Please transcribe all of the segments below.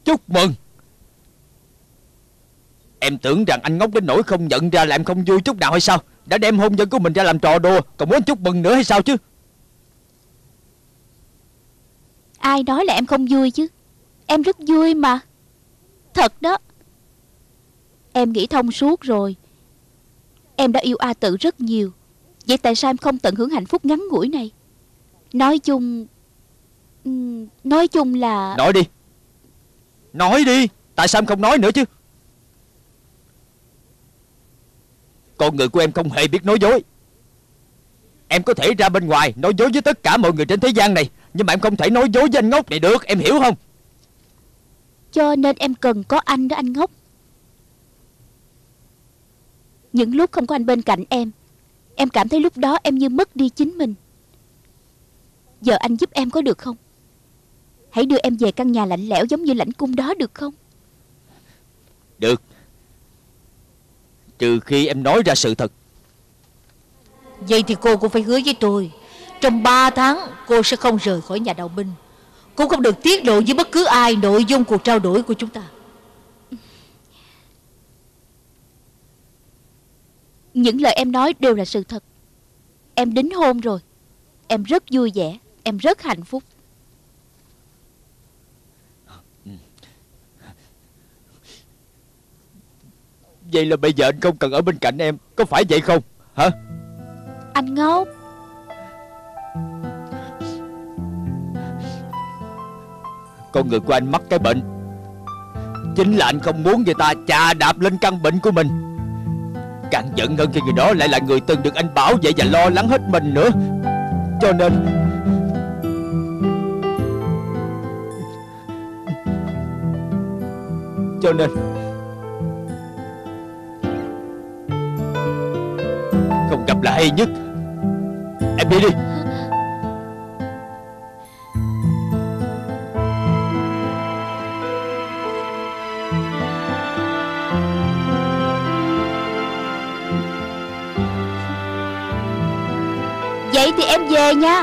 Chúc mừng. Em tưởng rằng anh ngốc đến nỗi không nhận ra là em không vui chút nào hay sao? Đã đem hôn nhân của mình ra làm trò đùa, còn muốn chúc mừng nữa hay sao chứ? Ai nói là em không vui chứ? Em rất vui mà. Thật đó. Em nghĩ thông suốt rồi. Em đã yêu A Tự rất nhiều. Vậy tại sao em không tận hưởng hạnh phúc ngắn ngủi này? Nói chung là... Nói đi. Nói đi. Tại sao em không nói nữa chứ? Con người của em không hề biết nói dối. Em có thể ra bên ngoài nói dối với tất cả mọi người trên thế gian này, nhưng mà em không thể nói dối với anh ngốc này được. Em hiểu không? Cho nên em cần có anh đó anh ngốc. Những lúc không có anh bên cạnh em cảm thấy lúc đó em như mất đi chính mình. Giờ anh giúp em có được không? Hãy đưa em về căn nhà lạnh lẽo giống như lãnh cung đó được không? Được. Trừ khi em nói ra sự thật. Vậy thì cô cũng phải hứa với tôi, trong 3 tháng cô sẽ không rời khỏi nhà Đạo Binh. Cô không được tiết lộ với bất cứ ai nội dung cuộc trao đổi của chúng ta. Những lời em nói đều là sự thật. Em đính hôn rồi. Em rất vui vẻ. Em rất hạnh phúc. Vậy là bây giờ anh không cần ở bên cạnh em, có phải vậy không? Hả? Anh ngốc. Con người của anh mắc cái bệnh, chính là anh không muốn người ta chà đạp lên căn bệnh của mình. Càng giận hơn khi người đó lại là người từng được anh bảo vệ và lo lắng hết mình nữa. Cho nên không gặp là hay nhất. Em đi đi. Vậy thì em về nha.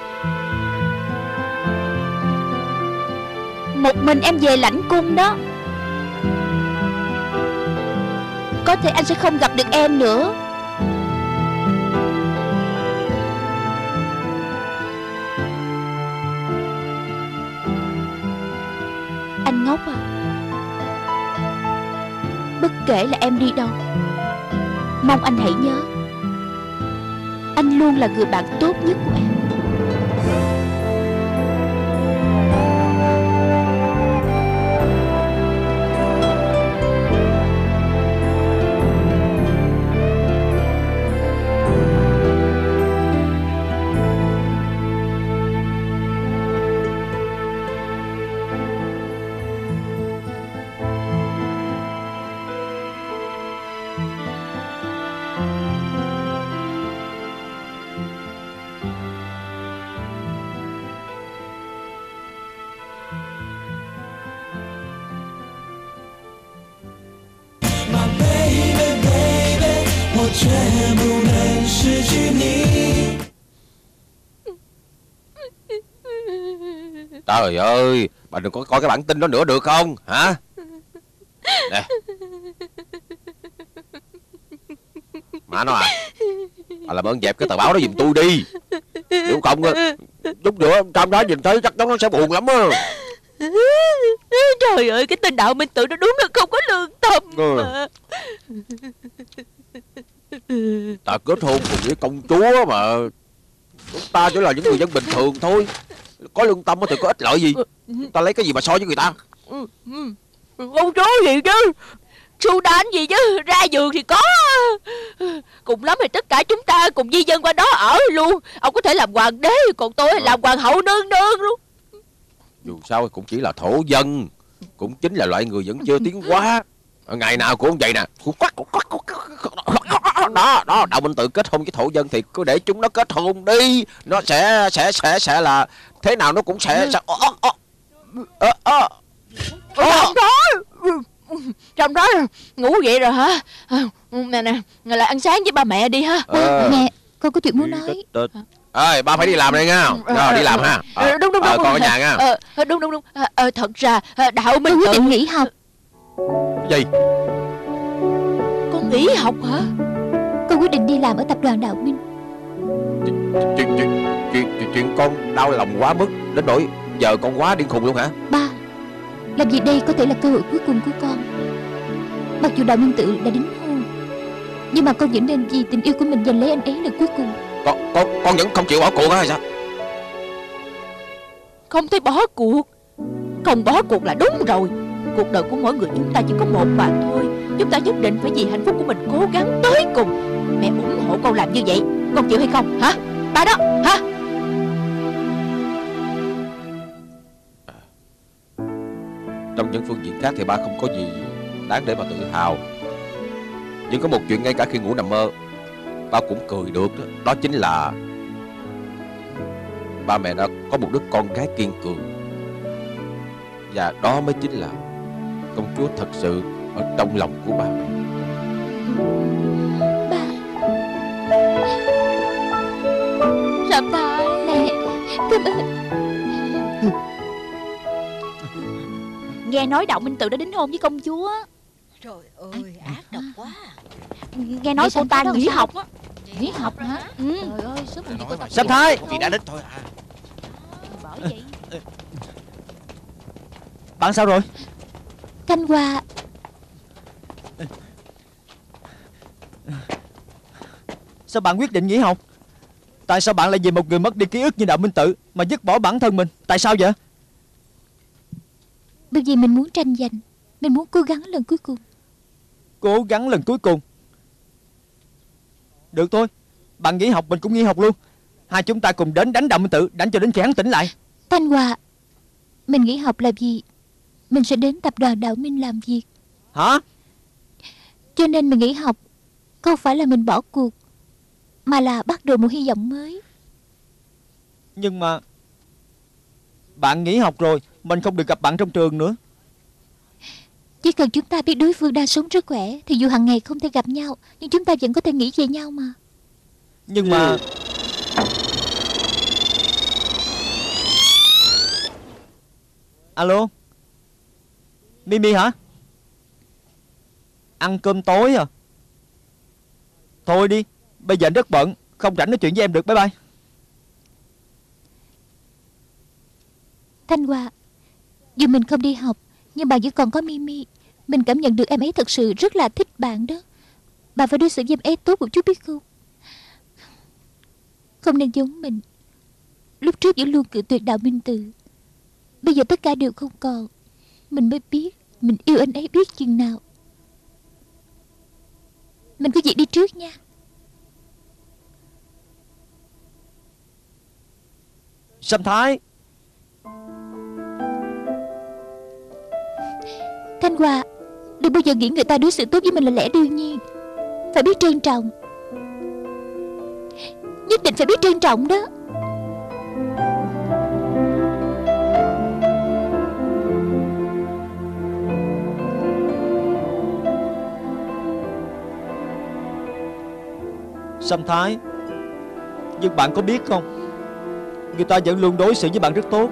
Một mình em về lãnh cung đó. Có thể anh sẽ không gặp được em nữa. Anh ngốc à. Bất kể là em đi đâu, mong anh hãy nhớ, anh luôn là người bạn tốt nhất của em. Trời ơi, bà đừng có coi cái bản tin đó nữa được không? Hả? Nè. Má nó à, bà làm ơn dẹp cái tờ báo đó giùm tôi đi. Nếu không chút nữa trong đó nhìn thấy chắc chắn nó sẽ buồn lắm á. Trời ơi, cái tên Đạo Minh Tự nó đúng là không có lương tâm mà. Ta kết hôn cùng với công chúa mà. Chúng ta chỉ là những người dân bình thường thôi. Có lương tâm thì có ích lợi gì? Ta lấy cái gì mà so với người ta? Công chúa gì chứ, su đan gì chứ, ra giường thì có. Cùng lắm thì tất cả chúng ta cùng di dân qua đó ở luôn. Ông có thể làm hoàng đế, còn tôi làm hoàng hậu nương nương luôn. Dù sao cũng chỉ là thổ dân, cũng chính là loại người vẫn chưa tiến hóa. Ngày nào cũng vậy nè. Đó, Đạo Minh Tự kết hôn với thổ dân thì cứ để chúng nó kết hôn đi. Nó sẽ là thế nào nó cũng sẽ Trong đó ngủ vậy rồi hả? Nè, ngồi lại ăn sáng với ba mẹ đi ha. Mẹ, con có chuyện muốn nói. ơi, ba phải đi làm đây nha. Rồi đi làm ha. Đúng Con ở nhà nha. Đúng. Thật ra Đạo Minh Tôi quyết Tự. định nghỉ học. Gì? Con nghỉ học hả? Con quyết định đi làm ở tập đoàn Đạo Minh. Chuyện con đau lòng quá mức đến nỗi giờ con quá điên khùng luôn hả? Ba, làm gì đây có thể là cơ hội cuối cùng của con. Mặc dù Đạo Minh Tự đã đính hôn, nhưng mà con vẫn nên vì tình yêu của mình giành lấy anh ấy lần cuối cùng. Con vẫn không chịu bỏ cuộc hả hay sao? Không thể bỏ cuộc. Không bỏ cuộc là đúng rồi. Cuộc đời của mỗi người chúng ta chỉ có một mà thôi. Chúng ta nhất định phải vì hạnh phúc của mình cố gắng tới cùng. Mẹ ủng hộ con làm như vậy. Con chịu hay không hả? Ba đó hả? Trong những phương diện khác thì ba không có gì đáng để mà tự hào. Nhưng có một chuyện ngay cả khi ngủ nằm mơ ba cũng cười được đó. Đó chính là ba mẹ đã có một đứa con gái kiên cường. Và đó mới chính là công chúa thật sự ở trong lòng của ba mẹ. Ba, Sâm Thái. mẹ, cảm ơn. Nghe nói Đạo Minh Tự đã đính hôn với công chúa. Trời ơi, ác độc quá. Nghe nói cô ta nghỉ học á. Nghỉ học hả? Ừ. Trời ơi, sớm Nói mà Sâm Thái. Chị đã đích thôi à. Bởi vậy Bạn sao rồi? Thanh Hoa. Sao bạn quyết định nghỉ học? Tại sao bạn lại vì một người mất đi ký ức như Đạo Minh Tự mà dứt bỏ bản thân mình? Tại sao vậy? Bởi vì mình muốn tranh giành. Mình muốn cố gắng lần cuối cùng. Cố gắng lần cuối cùng. Được thôi, bạn nghỉ học mình cũng nghỉ học luôn. Hai chúng ta cùng đến đánh Đạo Minh Tự, đánh cho đến khi hắn tỉnh lại. Thanh Hoa, mình nghỉ học là vì mình sẽ đến tập đoàn Đạo Minh làm việc. Hả? Cho nên mình nghỉ học không phải là mình bỏ cuộc, mà là bắt đầu một hy vọng mới. Nhưng mà bạn nghỉ học rồi, mình không được gặp bạn trong trường nữa. Chỉ cần chúng ta biết đối phương đang sống rất khỏe thì dù hàng ngày không thể gặp nhau, nhưng chúng ta vẫn có thể nghĩ về nhau mà. Nhưng mà alo, Mimi hả? Ăn cơm tối à? Thôi đi, bây giờ anh rất bận, không rảnh nói chuyện với em được. Bye bye. Thanh Hoa, dù mình không đi học, nhưng bạn vẫn còn có Mimi. Mình cảm nhận được em ấy thật sự rất là thích bạn đó. Bạn phải đối xử với em ấy tốt một chút biết không? Không nên giống mình. Lúc trước vẫn luôn cự tuyệt Đạo Minh Tự. Bây giờ tất cả đều không còn. Mình mới biết mình yêu anh ấy biết chừng nào. Mình có việc đi trước nha. Sâm Thái. Thanh Hoa, đừng bao giờ nghĩ người ta đối xử tốt với mình là lẽ đương nhiên. Phải biết trân trọng. Nhất định phải biết trân trọng đó. Sâm Thái, nhưng bạn có biết không, người ta vẫn luôn đối xử với bạn rất tốt.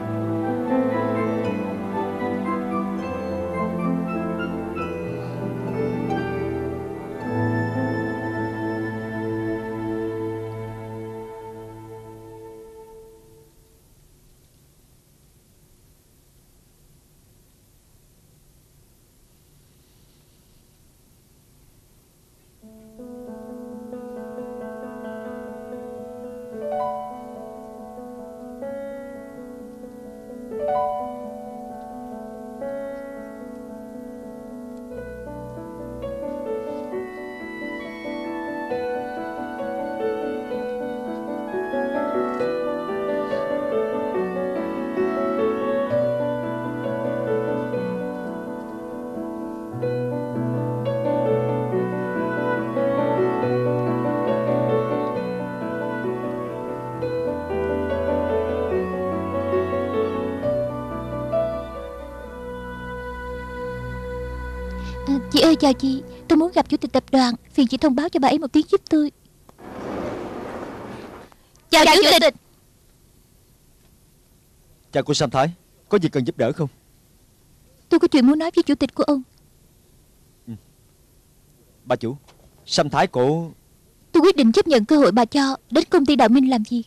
Chị ơi, chào chị. Tôi muốn gặp chủ tịch tập đoàn. Phiền chị thông báo cho bà ấy một tiếng giúp tôi. Chào Chào chủ tịch. Chào cô Sam Thái, có gì cần giúp đỡ không? Tôi có chuyện muốn nói với chủ tịch của ông. Bà chủ, Sam Thái cổ... Tôi quyết định chấp nhận cơ hội bà cho, đến công ty Đạo Minh làm việc.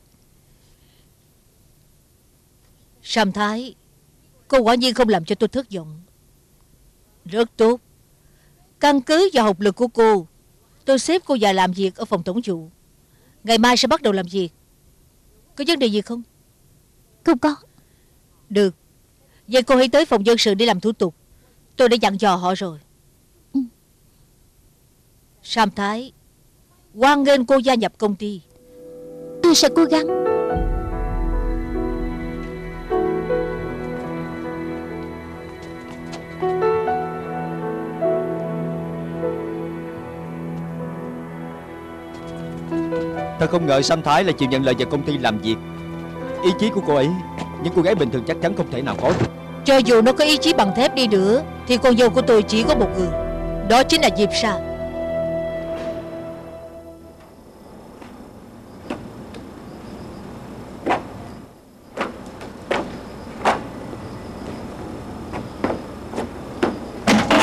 Sam Thái, cô quả nhiên không làm cho tôi thất vọng. Rất tốt. Căn cứ vào học lực của cô, tôi xếp cô vào làm việc ở phòng tổng vụ. Ngày mai sẽ bắt đầu làm việc. Có vấn đề gì không? Không có. Được. Vậy cô hãy tới phòng dân sự để làm thủ tục. Tôi đã dặn dò họ rồi. Sam Thái, hoan nghênh cô gia nhập công ty. Tôi sẽ cố gắng. Thật không ngờ Sam Thái lại chịu nhận lời vào công ty làm việc. Ý chí của cô ấy, những cô gái bình thường chắc chắn không thể nào có được. Cho dù nó có ý chí bằng thép đi nữa, thì con dâu của tôi chỉ có một người. Đó chính là Diệp Sa.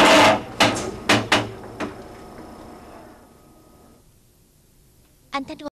Anh Thanh